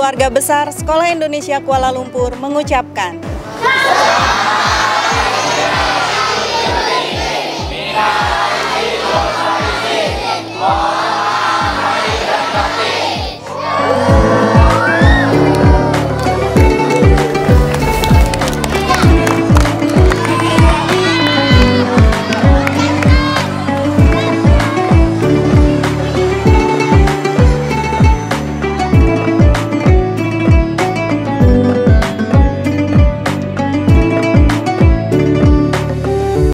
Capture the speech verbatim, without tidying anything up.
keluarga besar Sekolah Indonesia Kuala Lumpur mengucapkan Selamat